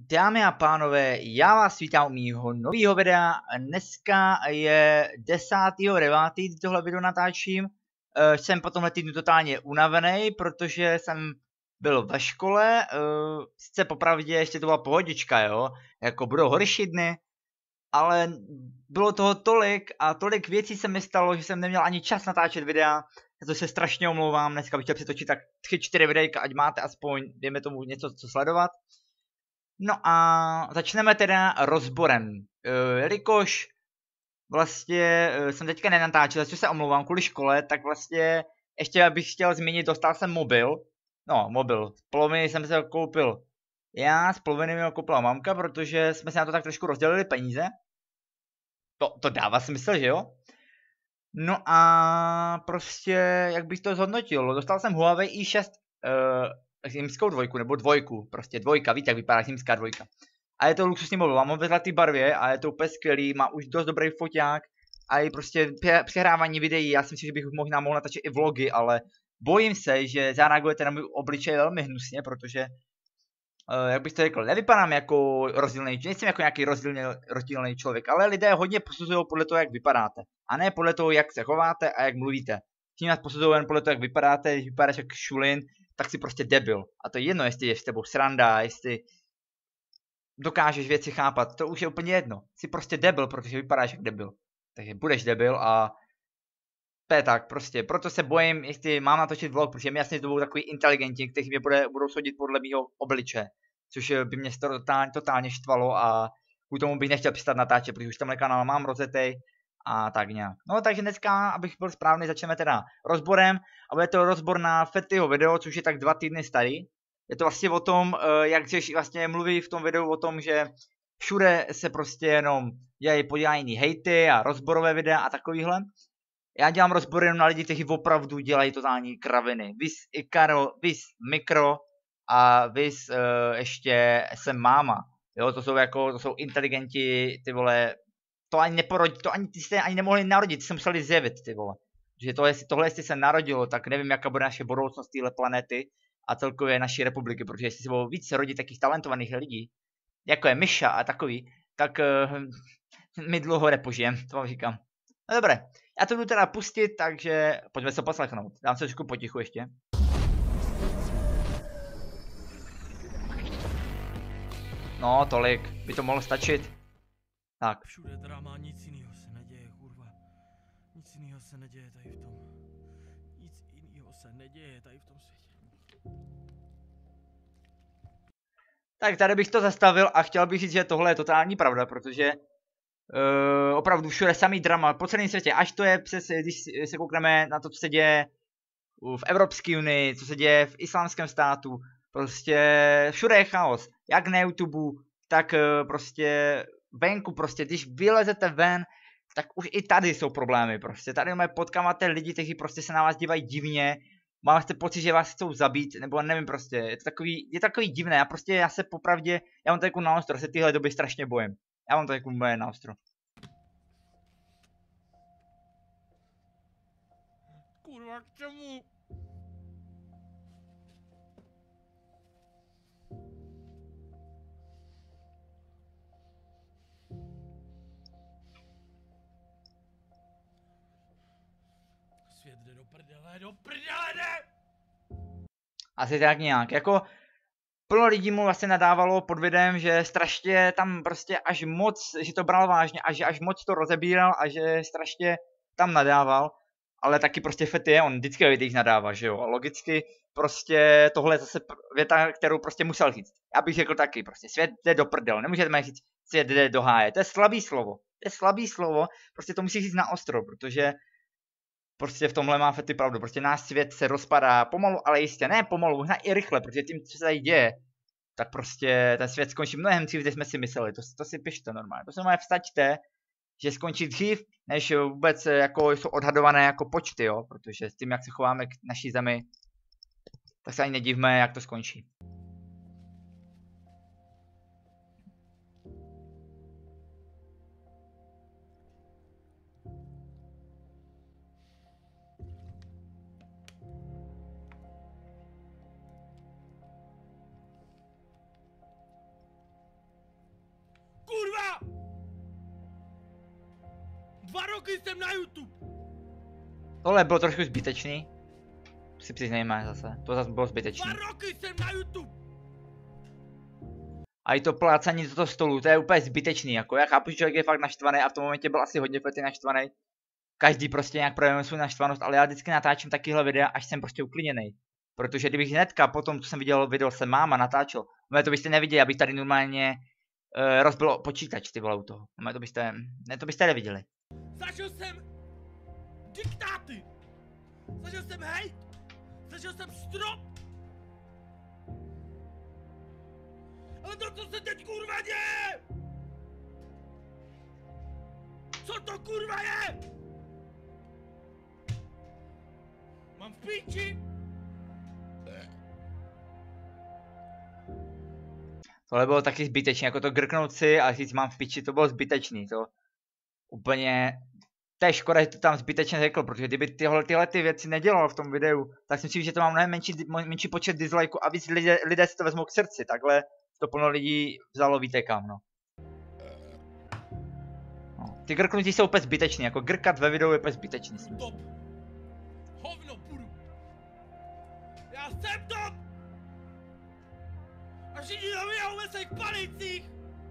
Dámy a pánové, já vás vítám u mýho nového videa. Dneska je 10.9. tohle video natáčím. Jsem po tomhle týdnu totálně unavený, protože jsem byl ve škole. Sice popravdě ještě to byla pohodička, jo, jako budou horší dny, ale bylo toho tolik a tolik věcí se mi stalo, že jsem neměl ani čas natáčet videa. Za to se strašně omlouvám, dneska bych chtěl přetočit tak 3-4 videjka, ať máte aspoň, dejme tomu, něco co sledovat. No a začneme teda rozborem, jelikož vlastně jsem teďka nenatáčel, co se omlouvám kvůli škole, tak vlastně ještě bych chtěl zmínit, dostal jsem mobil, z poloviny jsem se ho koupil já, z poloviny mi ho koupila mamka, protože jsme se na to tak trošku rozdělili peníze, to dává smysl, že jo? No a prostě, jak bych to zhodnotil, dostal jsem Huawei i6, zimskou dvojku, nebo dvojku, prostě dvojka, víte jak vypadá zimská dvojka. A je to luxusní mobil, mám ho ve zlaté barvě a je to úplně skvělý, má už dost dobrý foťák a i prostě přehrávání videí, já si myslím, že bych možná mohl natáčet i vlogy, ale bojím se, že zareagujete na můj obličej velmi hnusně, protože, jak bych to řekl, nevypadám jako rozdílný, nejsem jako nějaký rozdílný člověk, ale lidé hodně posuzují podle toho, jak vypadáte, a ne podle toho, jak se chováte a jak mluvíte. Tím nás posuzují jen podle toho, jak vypadáte, když vypadáš jak šulin, tak si prostě debil. A to je jedno, jestli je s tebou sranda, jestli dokážeš věci chápat, to už je úplně jedno. Jsi prostě debil, protože vypadáš jak debil. Takže budeš debil a to je tak prostě. Proto se bojím, jestli mám natočit vlog, protože mi jasně to budou takový inteligentní, kteří mě budou soudit podle mýho obliče. Což by mě to totálně štvalo a kvůli tomu bych nechtěl přestat natáčet, protože už tenhle kanál mám rozjetej a tak nějak. No takže dneska, abych byl správný, začneme teda rozborem a bude to rozbor na Fettyho video, což je tak 2 týdny starý. Je to vlastně o tom, jak Řeš vlastně mluví v tom videu o tom, že všude se prostě jenom dělají hejty a rozborové videa a takovýhle. Já dělám rozbory jenom na lidi, kteří opravdu dělají totální kraviny. Vys Ikaro, vys Mikro a vys ještě jsem máma. Jo, to jsou inteligenti, ty vole, to ani neporodí, to ani, ty jste ani nemohli narodit, ty se museli zjevit, ty vole. Že tohle jestli se narodilo, tak nevím, jaká bude naše budoucnost téhle planety a celkově naší republiky, protože jestli se budou víc rodit takých talentovaných lidí, jako je Myša a takový, tak my dlouho nepožijem, to vám říkám. No dobré, já to budu teda pustit, takže pojďme se poslechnout. Dám se trošku potichu ještě. No, tolik, by to mohlo stačit. Tak. Všude drama, nic jiného se neděje, kurva. Nic jiného se neděje tady v tom. Nic jiného se neděje tady v tom světě. Tak tady bych to zastavil a chtěl bych říct, že tohle je totální pravda, protože opravdu všude samý drama po celém světě, až to je přes, když se koukneme na to, co se děje v Evropské unii, co se děje v islámském státu, prostě všude je chaos, jak na YouTube, tak prostě venku, prostě když vylezete ven, tak už i tady jsou problémy, prostě tady potkáváte lidi, kteří prostě se na vás dívají divně, máte pocit, že vás chcou zabít, nebo nevím prostě, je takový divné, já se popravdě, já mám to jako nástroj, se tyhle doby strašně bojím. Já mám to jako moje nástroj. Kurva, k čemu? Svět jde do prdele jde! Asi tak nějak, jako plno lidí mu vlastně nadávalo pod videem, že strašně tam prostě až moc, že to bral vážně a že až moc to rozebíral a že strašně tam nadával, ale taky prostě Fetty je, on vždycky ve videích nadává, že jo, a logicky prostě tohle je zase věta, kterou prostě musel říct. Já bych řekl taky, prostě svět jde do prdel, nemůžete říct svět jde do háje, to je slabý slovo, prostě to musí říct na ostro, protože prostě v tomhle má Fetty pravdu, prostě náš svět se rozpadá pomalu, ale jistě, ne pomalu, možná i rychle, protože tím, co se tady děje, tak prostě ten svět skončí mnohem dřív, než jsme si mysleli, to si pište normálně, to se normálně vstaďte, že skončí dřív, než vůbec jako jsou odhadované jako počty, jo, protože s tím, jak se chováme k naší zemi, tak se ani nedivme, jak to skončí. 2 roky jsem na YouTube. Tohle bylo trošku zbytečný. To si přiznejme zase. To zase bylo zbytečný. 2 roky jsem na YouTube. A i to plácání do toho stolu, to je úplně zbytečný, jako já chápu, že člověk je fakt naštvaný a v tom momentě byl asi hodně fety naštvaný. Každý prostě nějak projevuje svou naštvanost, ale já vždycky natáčím takovýhle videa, až jsem prostě uklidněný. Protože kdybych hnedka potom, co jsem viděl video, se máma natáčel, no to byste neviděli, abych tady normálně rozbil počítač, ty vole, u toho. No to byste neviděli. Zažil jsem diktáty. Zažil jsem hejt. Zažil jsem strop. Ale to, co se teď kurva děje! Co to kurva je? Mám v píči? Tohle bylo taky zbytečný, jako to grknout si a říct mám v piči, to bylo zbytečný, to úplně, to je škoda, že to tam zbytečně řekl, protože kdyby tyhle ty věci nedělal v tom videu, tak si myslím, že to mám mnohem menší počet dislikeů a víc lidé si to vezmou k srdci, takhle to plno lidí vzalo víte kam, no. Ty grknutí jsou úplně zbytečný, jako grkat ve videu je úplně zbytečný. Top. Hovno budu. Já jsem top. A všichni zavíjou ve svých panicích.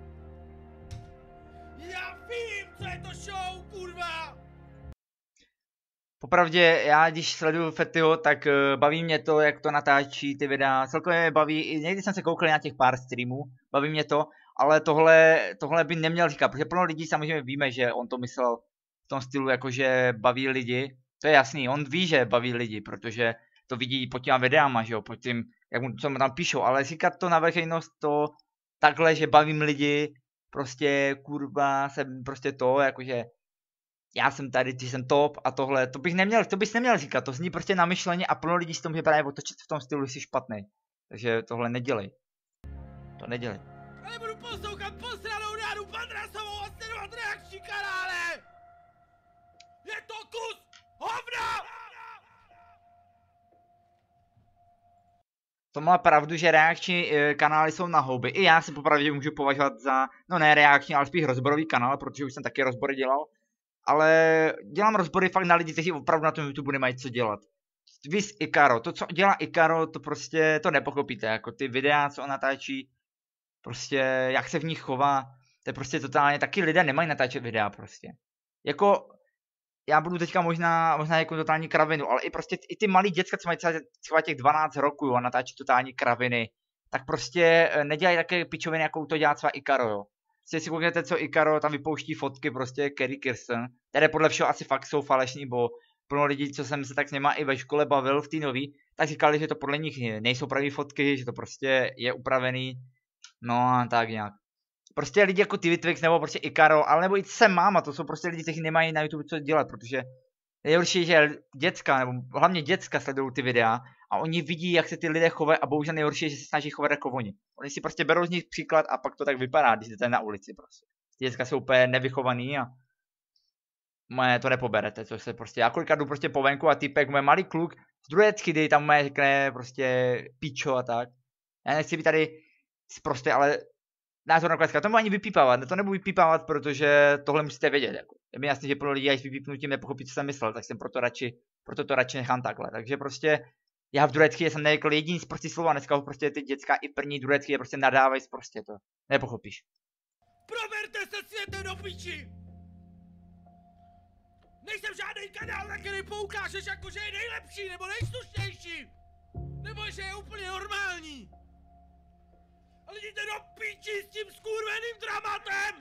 Já vím, co je to show, kurva. Popravdě, já když sleduju Fettyho, tak baví mě to, jak to natáčí ty videa, celkově mě baví, i někdy jsem se koukal na těch pár streamů, baví mě to, ale tohle by neměl říkat, protože plno lidí samozřejmě víme, že on to myslel v tom stylu, jakože baví lidi, to je jasný, on ví, že baví lidi, protože to vidí pod těma videama, že jo, pod tím, jak mu, co mu tam píšou, ale říkat to na veřejnost, to takhle, že bavím lidi, prostě kurva, jsem prostě to, jakože já jsem tady, ty jsem top a tohle, to bys neměl říkat, to zní prostě namyšleně a plno lidí s tom, že právě otočit v tom stylu, jsi špatný. Takže tohle nedělej. To nedělej. Ale budu poslouchat posranou Dánu Patrasovou a sledovat reakční kanály! Je to kus hovna! To má pravdu, že reakční kanály jsou na houby. I já se popravdě můžu považovat za, no ne reakční, ale spíš rozborový kanál, protože už jsem taky rozbory dělal. Ale dělám rozbory fakt na lidi, kteří opravdu na tom YouTube nemají co dělat. Vys Ikaro, to co dělá Ikaro, to prostě, to nepochopíte, jako ty videa, co on natáčí, prostě jak se v nich chová, to je prostě totálně, taky lidé nemají natáčet videa prostě. Jako, já budu teďka možná jako totální kravinu, ale i prostě i ty malí děcka, co mají třeba těch 12 roků a natáčí totální kraviny, tak prostě nedělají také pičoviny, jakou to dělá třeba Ikaro, jo. Si koukněte, co Ikaro tam vypouští fotky, prostě Kerry Kirsten, které podle všeho asi fakt jsou falešní, bo plno lidí, co jsem se tak s něma i ve škole bavil v té nový, tak říkali, že to podle nich nejsou pravý fotky, že to prostě je upravený, no a tak nějak. Prostě lidi jako TVTwix nebo prostě Ikaro, ale nebo i Sem Máma, to jsou prostě lidi, kteří nemají na YouTube co dělat, protože nejhorší, že děcka, nebo hlavně děcka sledují ty videa a oni vidí, jak se ty lidé chovají a bohužel nejhorší je, že se snaží chovat jako oni. Oni si prostě berou z nich příklad a pak to tak vypadá, když jdete na ulici prostě. Ty děcka jsou úplně nevychovaný a moje to nepoberete, což se prostě, já kolikrát jdu prostě po venku a typek, můj malý kluk z druhé třídy tam moje řekne prostě pičo a tak. Já nechci být tady prostě, ale názor na kleska, to nebudu ani vypípávat, to nebudu vypípávat, protože tohle musíte vědět, jako. Je mi jasný, že pro lidi, až vypípnutím nepochopí, co jsem myslel, tak jsem proto to radši nechám takhle, takže prostě já v druhé třídě jsem neřekl jediný prostý slovo a dneska prostě ty děcka i v první, druhé třídě prostě nadávají prostě to, nepochopíš. Proberte se světem do piči! Nejsem žádný kanál, na který poukážeš jako, že je nejlepší nebo nejslušnější! Nebo že je úplně normální! Ale jděte do piči s tím skurveným dramatem!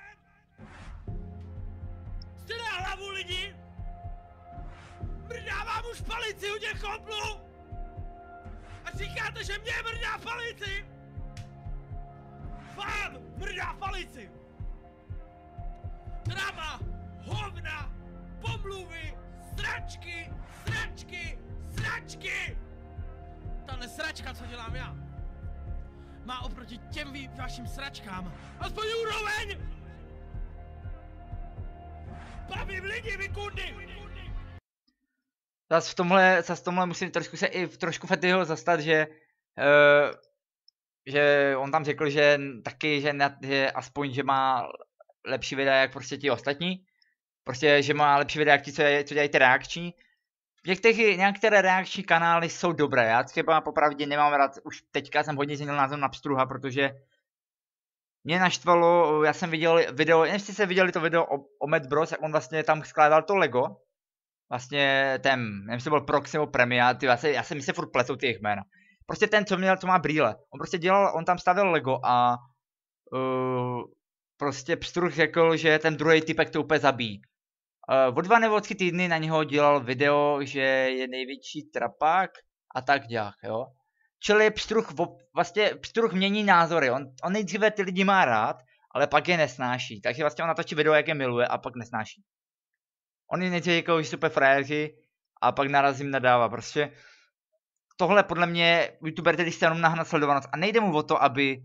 Jste na hlavu lidi! Mrdávám už palici u těch choplů! A říkáte, že mě mrdá palici! Vám mrdá palici! Drama, hovna, pomluvy, sračky, sračky, sračky! Tahle sračka, co dělám já, má oproti těm vašim sračkám aspoň úroveň! Bavím lidi, vy kundy! Zas v tomhle musím trošku Fettyho zastat, že on tam řekl, že taky, že aspoň, že má lepší videa jak prostě ti ostatní. Prostě, že má lepší videa, co dělají ty reakční. Některé reakční kanály jsou dobré, já třeba popravdě nemám rád, už teďka jsem hodně změnil názor na Pstruha, protože mě naštvalo, já jsem viděl video, nevím, jestli jste viděli to video o Matt Bros, jak on vlastně tam skládal to Lego. Vlastně ten, nevím, jestli byl Prox nebo Premia, já se mi se furt pletou ty jejich jména. Prostě ten, co má brýle, on prostě on tam stavěl Lego a prostě Pstruh řekl, že ten druhý typek to úplně zabíjí. O 2 nebo 3 týdny na něho dělal video, že je největší trapák a tak dělá, jo. Čili Pstruh mění názory, on nejdříve ty lidi má rád, ale pak je nesnáší, takže vlastně on natočí video, jak je miluje a pak nesnáší. On je nejdříve říkal, že super frajeři a pak narazím nadává, prostě tohle podle mě youtuber tedy chce jenom nahnat sledovanost a nejde mu o to, aby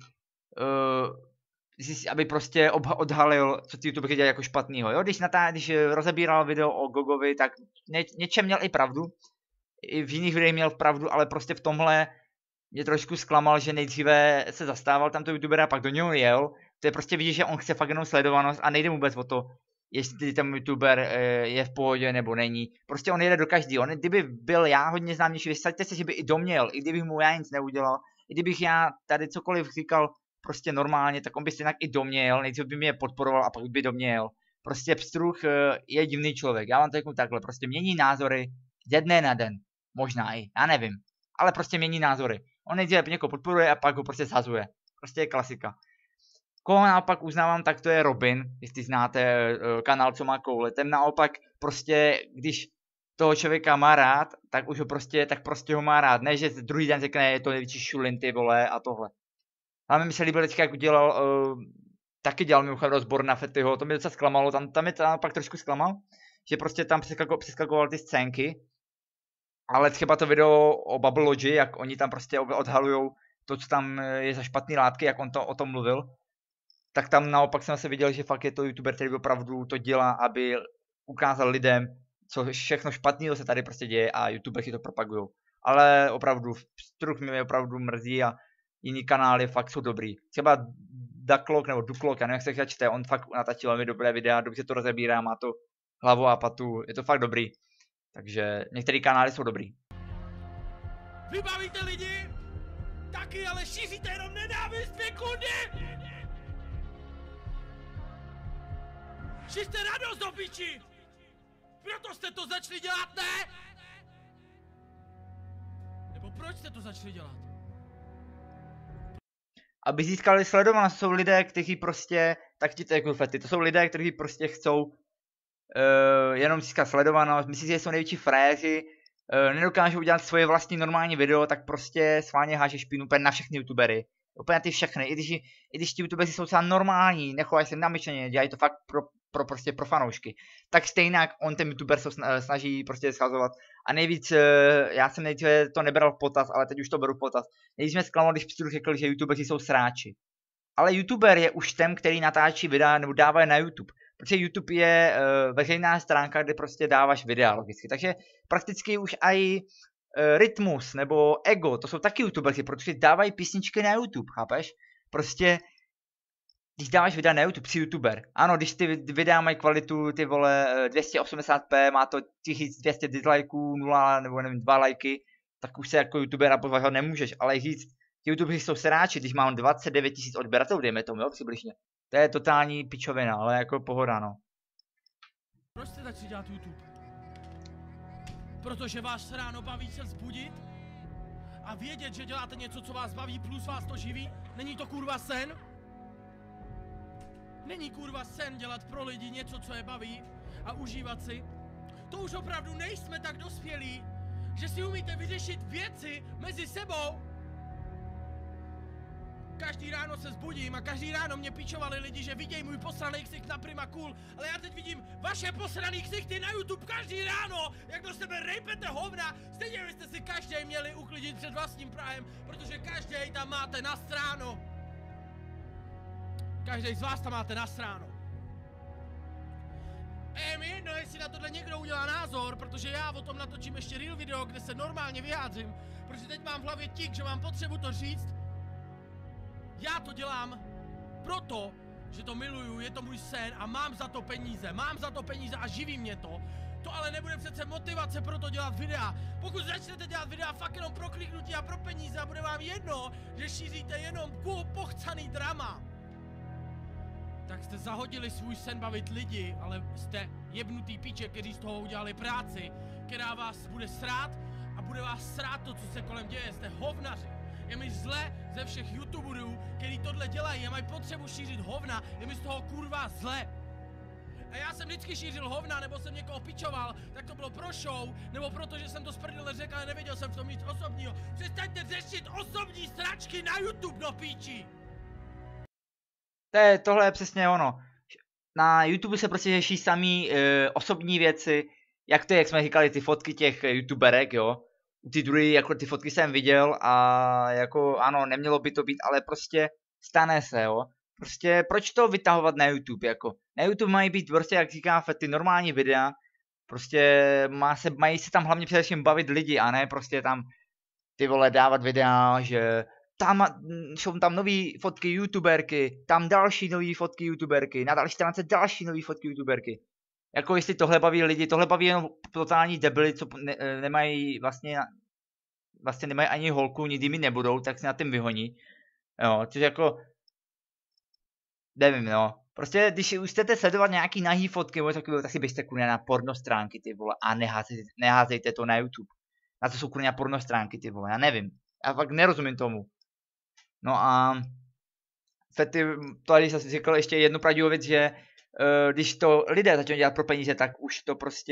prostě odhalil, co ty youtuberi dělají jako špatnýho, jo, když rozebíral video o Gogovi, tak něčem měl i pravdu, i v jiných videích měl pravdu, ale prostě v tomhle mě trošku zklamal, že nejdříve se zastával tamto youtubera a pak do něho jel, to je prostě vidíš, že on chce fakt jenom sledovanost a nejde vůbec o to, jestli ten youtuber je v pohodě nebo není, prostě on jede do každý, kdyby byl já hodně známější, vysaďte se, že by i doměl, i kdybych mu já nic neudělal, i kdybych já tady cokoliv říkal prostě normálně, tak on by stejnak i doměl, nejdřív by mě podporoval a pak by doměl. Prostě Pstruh je divný člověk, já vám to řeknu takhle, prostě mění názory ze dne na den, možná i, já nevím, ale prostě mění názory. On nejdřív někoho podporuje a pak ho prostě shazuje, prostě je klasika. Koho naopak uznávám, tak to je Robin, jestli znáte kanál, co má koule, ten naopak prostě, když toho člověka má rád, tak už ho prostě, ho má rád, ne že druhý den řekne, je to největší šulin ty vole a tohle. Ale mi se líbil teďka, jak udělal, taky dělal mimochodem rozbor na Fettyho, to mě docela zklamalo, tam mě pak trošku zklamal, že prostě tam přeskakoval ty scénky, ale třeba to video o Bubble Logi, jak oni tam prostě odhalujou to, co tam je za špatný látky, jak on o tom mluvil, tak tam naopak jsem se viděl, že fakt je to youtuber, který opravdu to dělá, aby ukázal lidem, co všechno špatného se tady prostě děje a youtuberi to propagujou. Ale opravdu, Pstruh mě opravdu mrzí a jiný kanály fakt jsou dobrý. Třeba Ducklok nebo Ducklok, já nevím, jak se čte, on fakt natáčí velmi dobré videa, dobře to rozebírá, má to hlavu a patu, je to fakt dobrý. Takže některé kanály jsou dobrý. Vybavíte lidi? Taky, ale šíříte jenom nenávist, vy kudy! Šířte radost do piči! Proto jste to začali dělat, ne? Nebo proč jste to začali dělat? Aby získali sledovanost, jsou lidé, kteří prostě, tak ti to jako Fety, to jsou lidé, kteří prostě chcou jenom získat sledovanost, myslí si, že jsou největší fréři, nedokážou udělat svoje vlastní normální video, tak prostě schválně háže špínu úplně na všechny youtubery. Úplně na ty všechny, i když ti youtuberi jsou třeba normální, nechovají se namyšleně, dělají to fakt pro fanoušky, tak stejně on ten youtuber se snaží prostě schazovat. A nejvíc, já jsem nejdříve to nebral v potaz, ale teď už to beru v potaz. Nejdřív mě zklamal, když Pstruh řekl, že youtuberi jsou sráči. Ale youtuber je už ten, který natáčí videa nebo dává je na YouTube. Protože YouTube je veřejná stránka, kde prostě dáváš videa logicky. Takže prakticky už i Rytmus nebo Ego, to jsou taky youtuberi, protože dávají písničky na YouTube, chápeš? Prostě, když dáváš videa na YouTube, jsi youtuber. Ano, když ty videa mají kvalitu, ty vole, 280p, má to 1200 dislikeů, 0 nebo nevím, 2 lajky, tak už se jako youtubera považovat nemůžeš, ale říct, ti youtuberi jsou sráči, když mám 29 000 odběratelů, dejme tomu, jo, přibližně. To je totální pičovina, ale jako pohoda, no. Proč jste začali dělat YouTube? Protože vás ráno baví se vzbudit a vědět, že děláte něco, co vás baví, plus vás to živí? Není to kurva sen? Není kurva sen dělat pro lidi něco, co je baví a užívat si? To už opravdu nejsme tak dospělí, že si umíte vyřešit věci mezi sebou. Každý ráno se zbudím a každý ráno mě pičovali lidi, že vidějí můj posraný ksicht na Prima Cool, ale já teď vidím vaše posraný ksichty na YouTube každý ráno, jak do sebe rejpete hovna, stejně byste si každý měli uklidit před vlastním prahem, protože každý tam máte nasráno. Každý z vás tam máte nasráno. Je mi jedno, jestli na tohle někdo udělá názor, protože já o tom natočím ještě real video, kde se normálně vyjádřím, protože teď mám v hlavě tik, že mám potřebu to říct. Já to dělám proto, že to miluju, je to můj sen a mám za to peníze a živí mě to. To ale nebude přece motivace pro to dělat videa. Pokud začnete dělat videa fakt jenom pro kliknutí a pro peníze a bude vám jedno, že šíříte jenom pochcaný drama, tak jste zahodili svůj sen bavit lidi, ale jste jebnutý píče, kteří z toho udělali práci, která vás bude srát a bude vás srát to, co se kolem děje, jste hovnaři. Je mi zle ze všech youtuberů, kteří tohle dělají a mají potřebu šířit hovna, je mi z toho kurva zle. A já jsem vždycky šířil hovna, nebo jsem někoho pičoval, tak to bylo pro show, nebo proto, že jsem to z prdele řekl, ale nevěděl jsem v tom nic osobního. Přestaňte řešit osobní sračky na YouTube, no píči! Tohle je přesně ono. Na YouTube se prostě řeší samý osobní věci, jak to je, jak jsme říkali, ty fotky těch youtuberek, jo. Ty druhý, jako ty fotky jsem viděl a jako ano, nemělo by to být, ale prostě stane se, jo. Prostě proč to vytahovat na YouTube, jako. Na YouTube mají být prostě, jak říká, ty normální videa, prostě mají se tam hlavně především bavit lidi a ne prostě tam ty vole dávat videa, že tam jsou tam nový fotky youtuberky, tam další nový fotky youtuberky, na další stránce další nový fotky youtuberky. Jako jestli tohle baví lidi, tohle baví jenom totální debily, co nemají vlastně nemají ani holku, nikdy mi nebudou, tak se na tím vyhoní. Jo, což jako nevím, no. Prostě když už chcete sledovat nějaký nahý fotky, tak si běžte kurně na porno stránky, ty vole, a neházejte to na YouTube. Na to jsou kurně porno stránky, ty vole, já nevím. Já fakt nerozumím tomu. No a tady jsem řekl ještě jednu pravdivou věc, že když to lidé začnou dělat pro peníze, tak už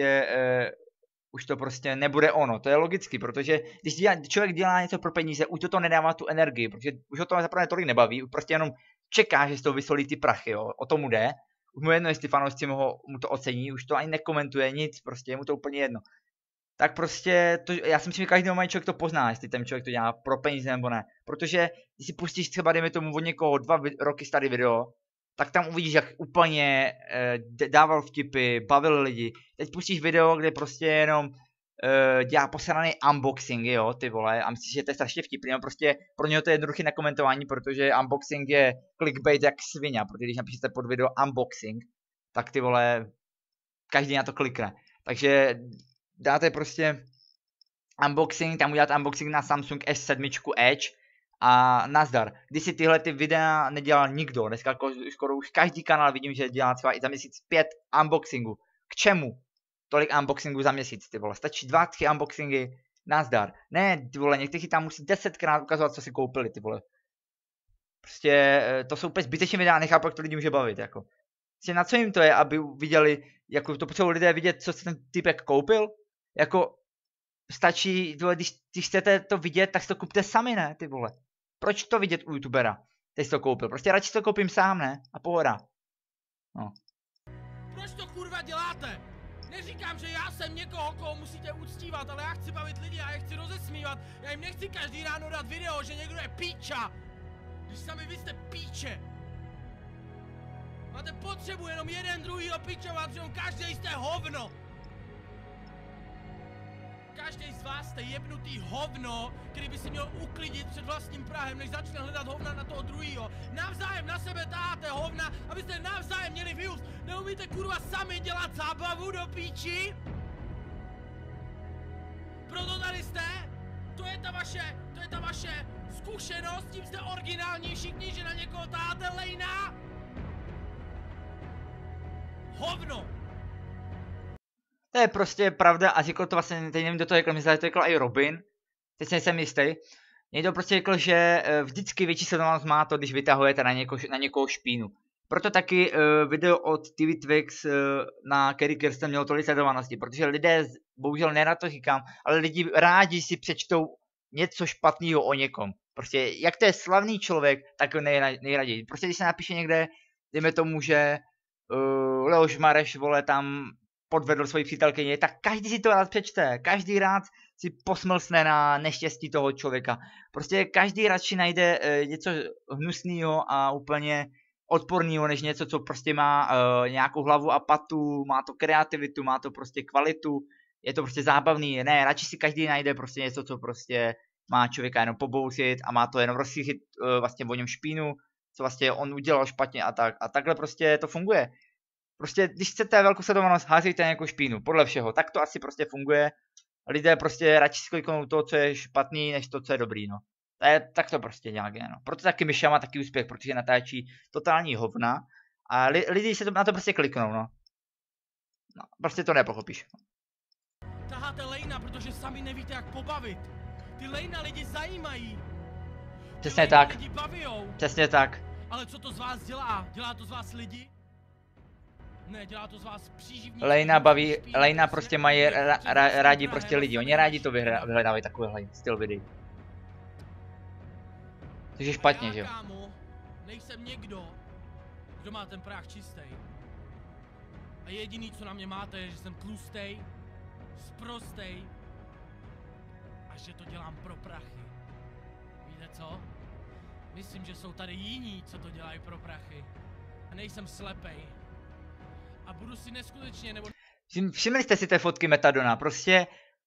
to prostě nebude ono. To je logicky, protože když člověk dělá něco pro peníze, už to nedává tu energii, protože už ho to zaprvé tolik nebaví, prostě jenom čeká, že z toho vysolí ty prachy, jo. O tomu jde. Už mu jedno, jestli fanoušci mu to ocení, už to ani nekomentuje nic, prostě je mu to úplně jedno. Tak prostě, já si myslím, že každý moment člověk to pozná, jestli ten člověk to dělá pro peníze nebo ne. Protože když si pustíš třeba, dejme tomu, od někoho 2 roky starý video, tak tam uvidíš, jak úplně dával vtipy, bavil lidi. Teď pustíš video, kde prostě jenom dělá posraný unboxing, jo, ty vole, a myslíš, že to je strašně vtipný, no prostě pro něho to je jednoduché na komentování, protože unboxing je clickbait jak svině, protože když napíšete pod video unboxing, tak ty vole, každý na to klikne. Takže dáte prostě unboxing, tam udělat unboxing na Samsung S7 Edge a nazdar. Když si tyhle ty videa nedělal nikdo, dneska skoro už každý kanál vidím, že dělá třeba i za měsíc 5 unboxingů. K čemu? Tolik unboxingů za měsíc, ty vole. Stačí 2-3 unboxingy, nazdar. Ne, ty vole, někteří tam musí 10krát ukazovat, co si koupili, ty vole. Prostě to jsou úplně zbytečné videa, nechápu, jak to lidi může bavit, jako. Prostě na co jim to je, aby viděli, jako to potřebují lidé vidět, co si ten typek koupil? Jako, stačí, ty vole, když chcete to vidět, tak si to kupte sami, ne, ty vole. Proč to vidět u youtubera? Teď si to koupil, prostě radši to koupím sám, ne? A pohoda. No. Proč to kurva děláte? Neříkám, že já jsem někoho, koho musíte uctívat, ale já chci bavit lidi a já chci rozesmívat. Já jim nechci každý ráno dát video, že někdo je píča. Když sami vy jste píče. Máte potřebu jenom jeden druhýho pičovat, že každý jste hovno. Každý z vás jste jebnutý hovno, který by si měl uklidit před vlastním prahem, než začne hledat hovna na toho druhýho. Navzájem na sebe táháte hovna, abyste navzájem měli views. Neumíte kurva sami dělat zábavu do píči? Proto tady jste? To je ta vaše zkušenost, tím jste originální všichni, že na někoho táháte lejna? Hovno! To je prostě pravda a řekl to vlastně, teď nevím, kdo to řekl, myslím, že to řekl i Robin, teď nejsem jistý. Někdo prostě řekl, že vždycky větší sledovanost má to, když vytahujete na někoho špínu. Proto taky video od TV Twix na Kerry Kirsten mělo tolik sledovanosti, protože lidé, bohužel nerad to říkám, ale lidi rádi si přečtou něco špatného o někom. Prostě jak to je slavný člověk, tak nejraději. Prostě když se napíše někde, dejme tomu, že Leoš Mareš, vole, tam podvedl svoji přítelkyni, tak každý si to rád přečte, každý rád si posmlsne na neštěstí toho člověka. Prostě každý radši najde něco hnusného a úplně odporného, než něco, co prostě má nějakou hlavu a patu, má to kreativitu, má to prostě kvalitu, je to prostě zábavný. Ne, radši si každý najde prostě něco, co prostě má člověka jenom pobousit a má to jenom rozsvítit vlastně o něm špínu, co vlastně on udělal špatně a tak. A takhle prostě to funguje. Prostě, když chcete velkou sledovanost, házejte nějakou špínu, podle všeho. Tak to asi prostě funguje. Lidé prostě radši skliknou to, co je špatný, než to, co je dobrý, no. Tak to prostě nějak je, no. Proto taky Myša má taky úspěch, protože natáčí totální hovna. A lidi se na to prostě kliknou, no. No, prostě to nepochopíš. Taháte lejna, protože sami nevíte, jak pobavit. Ty lejna lidi zajímají. Přesně tak. Lidi bavijou. Přesně tak. Ale co to z vás dělá? Dělá to z vás lidi? Ne, dělá to z vás příživníci. Lejna prostě mají rádi prostě lidi. Oni rádi to vyhledávají takovýhle styl videí. Což je špatně, že jo? Kámo, nejsem někdo, kdo má ten prach čistý. A jediný, co na mě máte, je, že jsem tlustej, sprostej a že to dělám pro prachy. Víte co? Myslím, že jsou tady jiní, co to dělají pro prachy. A nejsem slepej. A budu si neskutečně nebo... Všimli jste si té fotky Metadona, prostě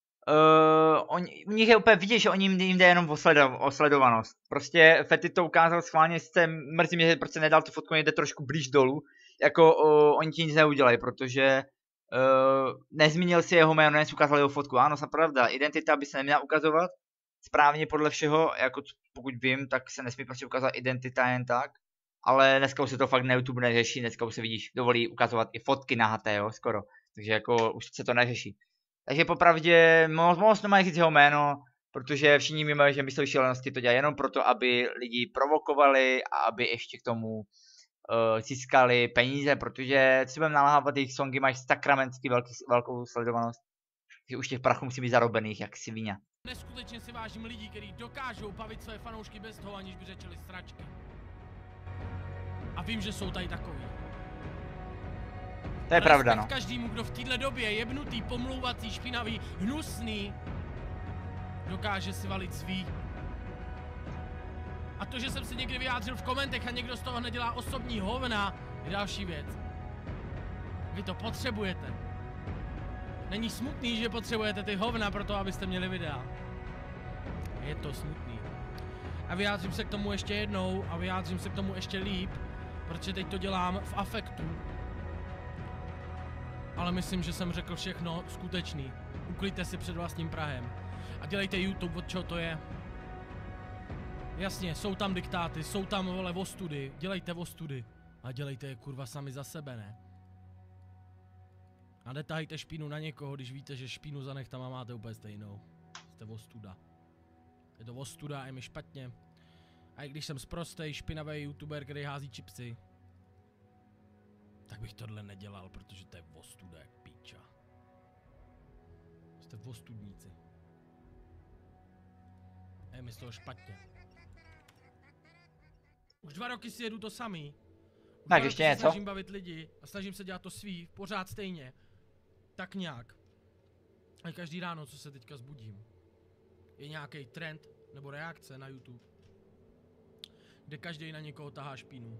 u nich je úplně vidět, že oni jim jde jenom o sledovanost. Prostě Fety to ukázal schválně, mrzí mě, že prostě nedal tu fotku někde trošku blíž dolů, jako oni ti nic neudělají, protože nezmínil si jeho jméno, jen ukázal jeho fotku. Ano, pravda, identita by se neměla ukazovat správně podle všeho, jako pokud vím, tak se nesmí prostě ukázat identita jen tak. Ale dneska už se to fakt na YouTube neřeší, dneska už se vidíš, dovolí ukazovat i fotky nahaté, jo, skoro. Takže jako už se to neřeší. Takže popravdě moc nemají říct jeho jméno, protože všichni víme, že myslí šílenosti to dělají jenom proto, aby lidi provokovali a aby ještě k tomu získali peníze, protože si budeme naláhávat, jejich songy mají sakramentsky velkou sledovanost. Takže už těch prachů musí být zarobených, jak svině. Neskutečně si vážím lidí, kteří dokážou bavit své fanoušky bez toho, aniž by řečeli sračky. A vím, že jsou tady takový. To je pravda, no. Každému, kdo v téhle době jebnutý, pomlouvací, špinavý, hnusný, dokáže si valit svý. A to, že jsem se někdy vyjádřil v komentech a někdo z toho nedělá osobní hovna, je další věc. Vy to potřebujete. Není smutný, že potřebujete ty hovna pro to, abyste měli videa. Je to smutný. A vyjádřím se k tomu ještě jednou a vyjádřím se k tomu ještě líp, protože teď to dělám v afektu. Ale myslím, že jsem řekl všechno skutečný. Uklidte si před vlastním prahem. A dělejte YouTube, od čeho to je. Jasně, jsou tam diktáty, jsou tam, vole, ostudy. Dělejte ostudy. A dělejte je, kurva, sami za sebe, ne? A netahejte špínu na někoho, když víte, že špínu za nechtama máte úplně stejnou. Jste ostuda. Je to ostuda a je mi špatně. A i když jsem sprostej, špinavý youtuber, který hází čipsy, tak bych tohle nedělal, protože to je ostuda jak píča. Jste ostudníci. A je mi z toho špatně. Už 2 roky si jedu to samý. Už tak ještě něco? Snažím bavit lidi a snažím se dělat to svý, pořád stejně. Tak nějak. A každý ráno, co se teďka zbudím, je nějaký trend nebo reakce na YouTube, kde každý na někoho tahá špínu.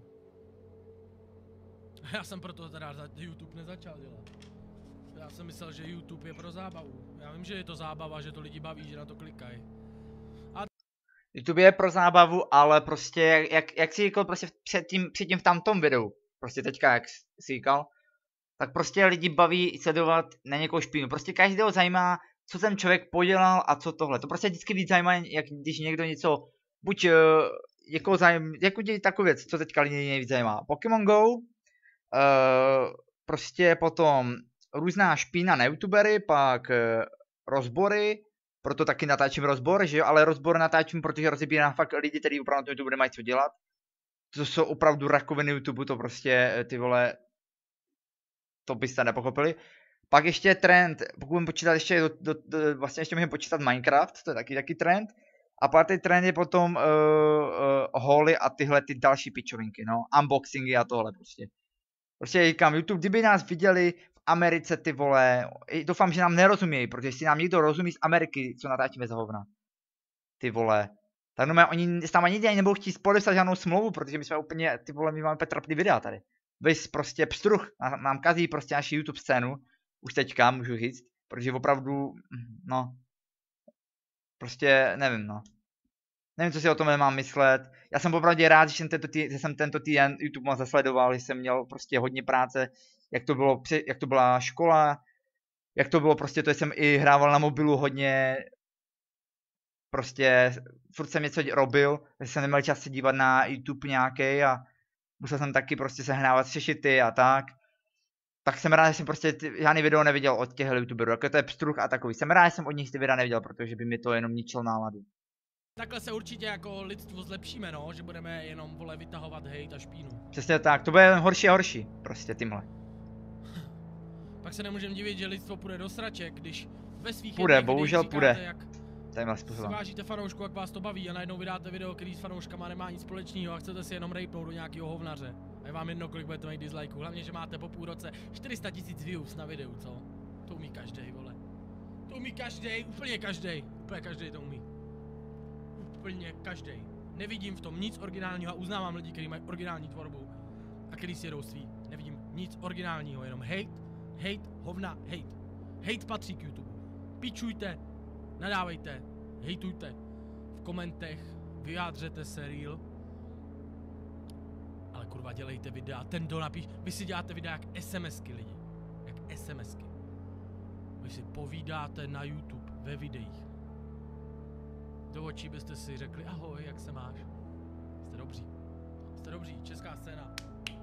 A já jsem proto teda YouTube nezačal dělat. Já jsem myslel, že YouTube je pro zábavu. Já vím, že je to zábava, že to lidi baví, že na to klikají. YouTube je pro zábavu, ale prostě, jak jsi říkal prostě předtím v tamtom videu, prostě teďka, jak jsi říkal, tak prostě lidi baví sledovat na někoho špínu. Prostě každého zajímá, co ten člověk podělal a co tohle. To prostě vždycky víc zajímá, jak když někdo něco, buď někoho zajímá, jako takovou věc, co teďka lidi nejvíc zajímá. Pokémon Go, prostě potom různá špína na youtubery, pak rozbory, proto taky natáčím rozbor, že jo, ale rozbor natáčím, protože rozebírám fakt lidi, kteří opravdu na tom YouTube nemají co dělat. To jsou opravdu rakoviny YouTube, to prostě, ty vole, to byste nepochopili. Pak ještě trend, pokud můžeme počítat ještě, vlastně ještě můžeme počítat Minecraft, to je taky trend. A pátý trend je potom hauly a tyhle ty další pičovinky, no, unboxingy a tohle prostě. Prostě říkám, YouTube, kdyby nás viděli v Americe, ty vole, doufám, že nám nerozumějí, protože jestli nám někdo rozumí z Ameriky, co natáčíme za hovna. Ty vole. Tak no, oni s náma nikdy ani nebudou chtít podepsat žádnou smlouvu, protože my jsme úplně, ty vole, my máme trapný videa tady. Vys prostě pstruh, nám kazí prostě naši YouTube scénu, už teďka můžu říct, protože opravdu, no, prostě nevím, no. Nevím, co si o tom mám myslet. Já jsem opravdu rád, že jsem tento týden YouTube moc zasledoval, že jsem měl prostě hodně práce, jak to byla škola, jak to bylo prostě, to jsem i hrával na mobilu hodně, prostě furt jsem něco robil, takže jsem neměl čas se dívat na YouTube nějaký a musel jsem taky prostě sehnávat sešity a tak. Tak jsem rád, že jsem prostě žádný video neviděl od těchto youtuberů, jako to je Pstruh a takový. Jsem rád, že jsem od nich ty videa neviděl, protože by mi to jenom ničilo náladu. Takhle se určitě jako lidstvo zlepšíme, no, že budeme jenom vole vytahovat hejt a špínu. Přesně tak, to bude horší a horší, prostě tímhle. Pak se nemůžeme divit, že lidstvo půjde do sraček, když ve svých Půjde, jedných bohužel videích půjde. říkáte, jak si vážíte fanoušku, jak vás to baví a najednou vydáte video, který s fanouškama nemá nic společného a chcete si jenom rejpnout do nějakého hovnaře. A je vám jedno, kolik budete mít dislikeů, hlavně, že máte po půl roce 400 000 views na videu, co? To umí každej, vole. To umí každej, úplně každej to umí. Úplně každej. Nevidím v tom nic originálního a uznávám lidi, kteří mají originální tvorbu a který si jedou svý. Nevidím nic originálního, jenom hate, hovna, hate. Hate patří k YouTube. Pičujte, nadávejte, hejtujte. V komentech vyjádřete se real. Ale kurva, dělejte videa, ten do napíš. Vy si děláte videa jak SMSky lidi. Jak SMSky. Vy si povídáte na YouTube ve videích. Do očí byste si řekli, ahoj, jak se máš? Jste dobří, česká scéna.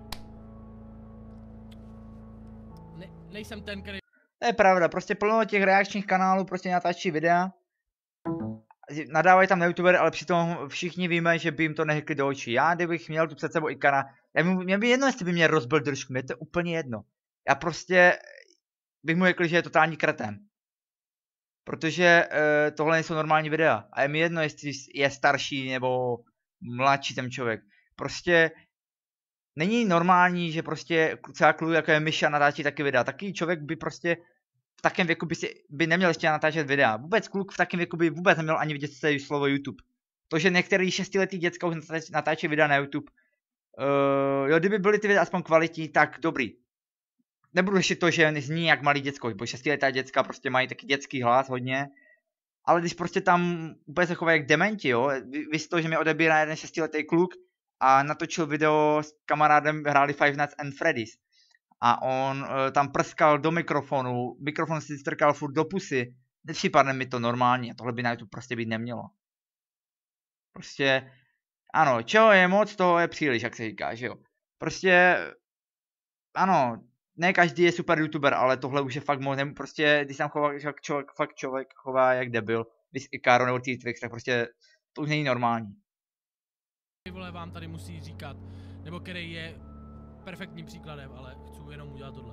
Nejsem ten, který... To je pravda, prostě plno těch reakčních kanálů prostě natáčí videa. Nadávají tam na youtubery, ale přitom všichni víme, že by jim to nehykli do očí. Já, kdybych měl tu před sebou Ikara, mě by jedno, jestli by mě rozbil držku, mě to je úplně jedno. Já prostě bych mu řekl, že je totální kretén. Protože tohle nejsou normální videa. A je mi jedno, jestli je starší nebo mladší ten člověk. Prostě není normální, že prostě celá kluk jako je Myša natáčí taky videa. Takový člověk by prostě v takém věku by neměl ještě natáčet videa. Vůbec kluk v takém věku by vůbec neměl ani vidět slovo YouTube. To, že některý 6letý děcka už natáčí videa na YouTube. Jo, kdyby byly ty videa aspoň kvalitní, tak dobrý. Nebudu ještě to, že zní jak malý děcko, bo 6letá děcka prostě mají taky dětský hlas hodně. Ale když prostě tam úplně se chovají jak dementi, jo. Víš to, že mi odebírá jeden 6letý kluk a natočil video s kamarádem, hráli Five Nights at Freddy's. A on tam prskal do mikrofonu, mikrofon si strkal furt do pusy. Nepřipadne mi to normálně, tohle by na YouTube prostě být nemělo. Prostě, ano, čeho je moc, toho je příliš, jak se říká, že jo. Prostě, ano, ne každý je super youtuber, ale tohle už je fakt moc, prostě, když tam člověk chová jak debil, když Ikaro nebo T-Trix, tak prostě to už není normální. Vole vám tady musí říkat, nebo který je perfektním příkladem, ale chci jenom udělat tohle.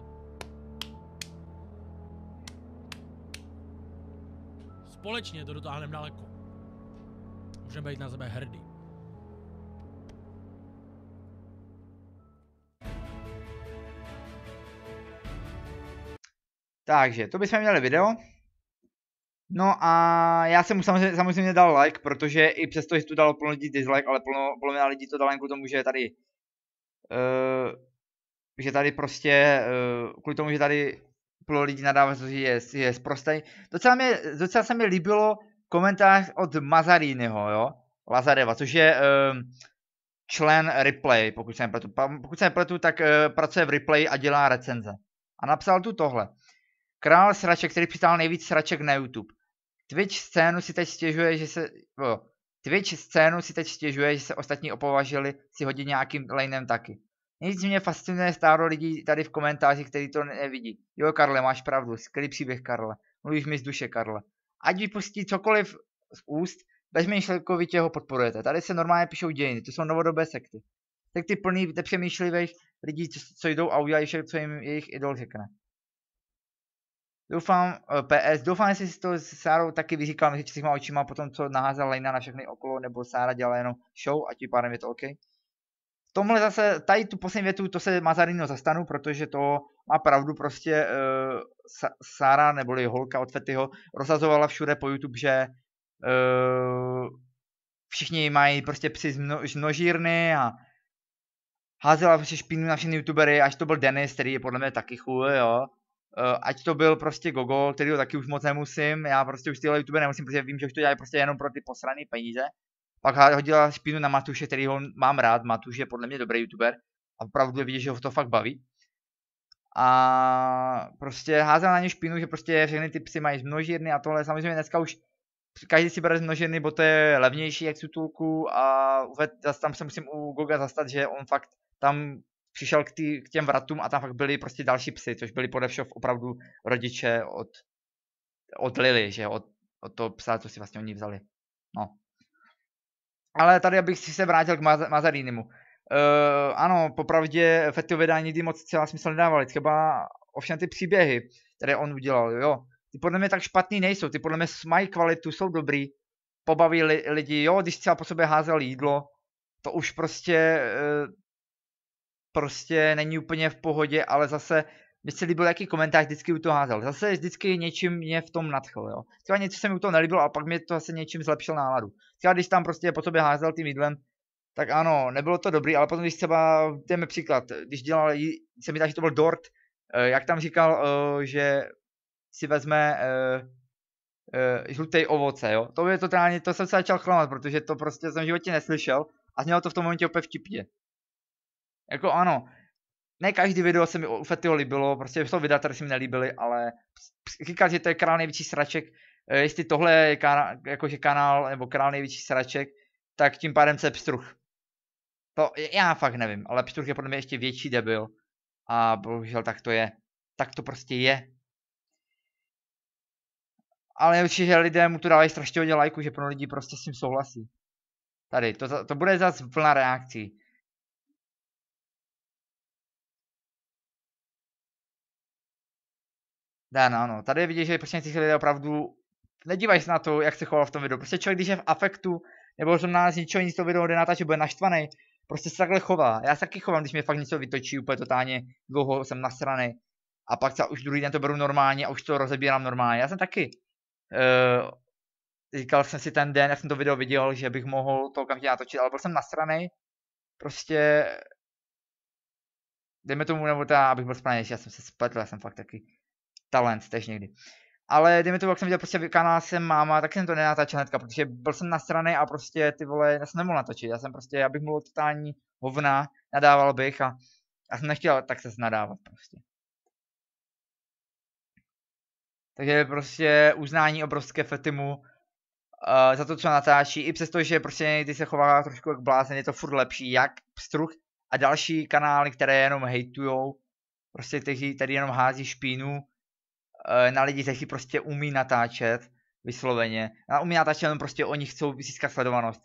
Společně to dotáhneme daleko. Můžeme být na sebe hrdý. Takže, to bychom měli video. No a já jsem mu samozřejmě dal like, protože i přesto, že tu dalo plno lidí dislike, ale polovina lidí to dalo jen kvůli tomu, že tady prostě, kvůli tomu, že tady plno lidí nadává, že je sprostej. Docela se mi líbilo komentář od Mazariniho, jo, Lazareva, což je člen Replay, pokud se nepletu, tak pracuje v Replay a dělá recenze. A napsal tu tohle. Král sraček, který přitál nejvíc sraček na YouTube. Twitch scénu si teď stěžuje, že se ostatní opovažili si hodit nějakým lanem taky. Nejvíc mě fascinuje stáro lidí tady v komentářích, kteří to nevidí. Jo, Karle, máš pravdu, skvělý příběh, Karle. Mluvíš mi z duše, Karle. Ať vypustí cokoliv z úst, bezmyšlenkovitě ho podporujete. Tady se normálně píšou dějiny, to jsou novodobé sekty. Sekty plný nepřemýšlivých lidí, co jdou a udělají vše, co jim jejich idol řekne. Doufám, že si to s Sárou taky vyříkal mezi čtyřma očima potom, co naházal Lejna na všechny okolo, nebo Sára dělala jenom show a tím pádem je to OK. V tomhle zase, tady tu poslední větu, to se Mazarino zastanu, protože to má pravdu, prostě Sára, neboli holka od Fetyho, rozhazovala všude po YouTube, že všichni mají prostě psy z množírny a házela prostě špínu na všechny youtubery, až to byl Dennis, který je podle mě taky chuj, jo. Ať to byl prostě Gogo, kterýho taky už moc nemusím, já prostě už tyhle youtubery nemusím, protože vím, že už to dělají prostě jenom pro ty posraný peníze. Pak hodila špínu na Matuše, který ho mám rád. Matuš je podle mě dobrý youtuber a opravdu je vidět, že ho to fakt baví. A prostě házela na ně špínu, že prostě všechny ty psy mají z množírny a tohle. Samozřejmě dneska už každý si bere z množírny, bo to je levnější jak z útulku a zase tam se musím u Goga zastat, že on fakt tam přišel k těm vratům a tam fakt byli prostě další psy, což byli podle všeho opravdu rodiče od Lily, že od toho psa, co si vlastně oni vzali. No. Ale tady abych si se vrátil k Mazarinimu. Ano, popravdě Fettyho videa nikdy moc celá smysl nedávali, třeba ovšem ty příběhy, které on udělal, jo. Ty podle mě tak špatný nejsou, ty podle mě mají kvalitu, jsou dobrý, pobaví lidi, jo, když třeba po sobě házel jídlo, to už prostě není úplně v pohodě, ale zase mi se líbil jaký komentář vždycky u toho házel. Zase vždycky něčím mě v tom nadchl, jo. Třeba něco se mi u toho nelíbilo a pak mě to zase něčím zlepšil náladu. Třeba když tam prostě po sobě házel tím jídlem, tak ano, nebylo to dobrý, ale potom když třeba, dejme příklad, když dělal, se mi tak, že to byl dort, jak tam říkal, že si vezme žlutý ovoce, jo. To je totálně, to jsem se začal klamat, protože to prostě jsem v životě neslyšel a znělo to v tom momentě úplně vtipně. Jako ano, ne každý video se mi u Fettyho líbilo, prostě jsou videa, které se mi nelíbily, ale říkat, že to je král největší sraček, jestli tohle je jakože kanál nebo král největší sraček, tak tím pádem se Pstruh. To já fakt nevím, ale Pstruh je podle mě ještě větší debil a bohužel tak to je. Tak to prostě je. Ale určitě lidé mu to dávají strašně hodně lajku, že pro lidi prostě s tím souhlasí. Tady, to bude zase plná reakcí. Ano, tady je vidět, že prostě těch lidé opravdu nedívají se na to, jak se choval v tom videu. Prostě člověk, když je v afektu, nebo zrovna z ničeho nic to video jde natáčet, bude naštvaný, prostě se takhle chová. Já se taky chovám, když mě fakt něco vytočí úplně totálně dlouho, jsem nasranej. A pak už druhý den to beru normálně a už to rozebírám normálně. Já jsem taky. Říkal jsem si ten den, jak jsem to video viděl, že bych mohl to okamžitě natočit, ale byl jsem nasranej. Prostě dejme tomu, nebo teda, abych byl správnější, já jsem se spletl, já jsem fakt taky talent, tež někdy. Ale dejme tomu, jak jsem viděl prostě kanál jsem máma, tak jsem to nenatáčel hnedka, protože byl jsem nasranej a prostě ty vole, já jsem nemohl natočit, já bych mluvil totální hovna, nadával bych a já jsem nechtěl tak se nadávat prostě. Takže prostě uznání obrovské Fettymu za to, co natáčí, i přesto, že prostě někdy se chová trošku jak blázen, je to furt lepší, jak Pstruh a další kanály, které jenom hejtujou, prostě tady jenom hází špínu na lidi, kteří prostě umí natáčet, vysloveně. A umí natáčet, jenom prostě oni chcou získat sledovanost.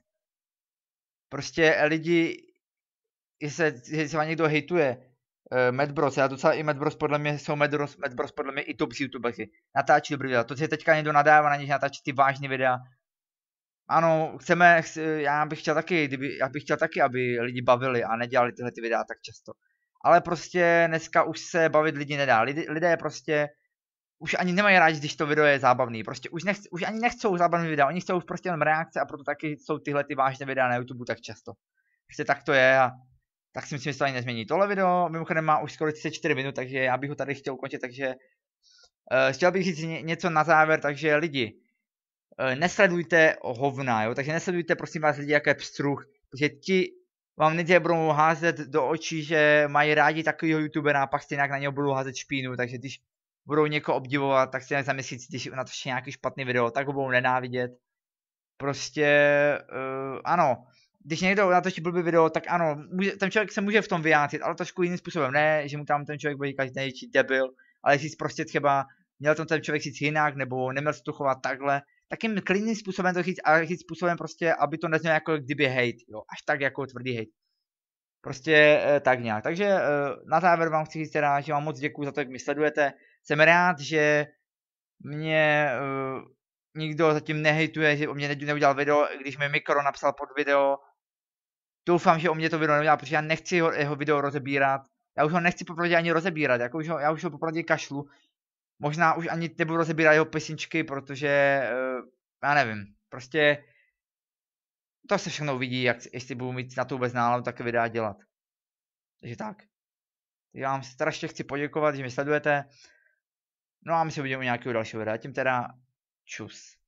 Prostě lidi, jestli se někdo hejtuje, Madbros, já docela i Madbros podle mě jsou Madbros podle mě i top youtubeři. Natáčí dobrý videa. To, že teďka někdo nadává na ně, že natáčí ty vážné videa. Ano, já bych chtěl taky, aby lidi bavili a nedělali tyhle ty videa tak často. Ale prostě dneska už se bavit lidi nedá. Lidé prostě už ani nemají rádi, když to video je zábavný. Prostě už ani nechcou zábavný videa, oni chcou prostě jenom reakce a proto taky jsou tyhle ty vážné videa na YouTube tak často. Prostě tak to je a tak si myslím, že to ani nezmění. Tohle video mimochodem má už skoro 34 minut, takže já bych ho tady chtěl ukončit, takže chtěl bych říct něco na závěr, takže lidi, nesledujte hovna, jo, takže nesledujte prosím vás lidi, jako je Pstruh, protože ti vám neděje budou házet do očí, že mají rádi takovýho youtubera a pak stejně na něho budou házet špínu, takže když budou někoho obdivovat, tak si za měsíc, když natočí nějaký špatný video, tak ho budou nenávidět. Prostě, ano, když někdo natočí blbý video, tak ano, ten člověk se může v tom vyjádřit, ale trošku jiným způsobem, ne, že mu tam ten člověk bude říkat, že největší debil, ale říct prostě třeba, měl ten člověk říct jinak, nebo neměl se to chovat takhle, takým klidným způsobem to říct a říct způsobem prostě, aby to neznělo jako kdyby hate, jo, až tak jako tvrdý hate. Prostě tak nějak. Takže na závěr vám chci říct teda, že vám moc děkuju za to, jak mi sledujete. Jsem rád, že mě nikdo zatím nehejtuje, že o mě neudělal video, když mi Mikro napsal pod video. Doufám, že o mě to video neudělal, protože já nechci jeho video rozebírat. Já už ho nechci popravdě ani rozebírat, jako já už ho popravdě kašlu. Možná už ani nebudu rozebírat jeho písničky, protože já nevím, prostě to se všechno uvidí, jestli budu mít na to vůbec náladu také videa dělat. Takže tak. Já vám strašně chci poděkovat, že mě sledujete. No a my se uvidíme u nějakého dalšího videa. Tím teda čus.